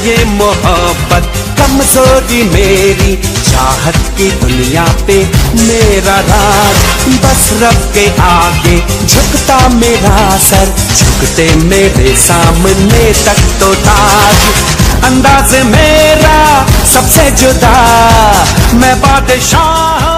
ये मोहब्बत कमजोरी मेरी, चाहत की दुनिया पे मेरा राज, बस रब के आगे झुकता मेरा सर, झुकते मेरे सामने तक तो ताज। अंदाज मेरा सबसे जुदा, मैं बादशाह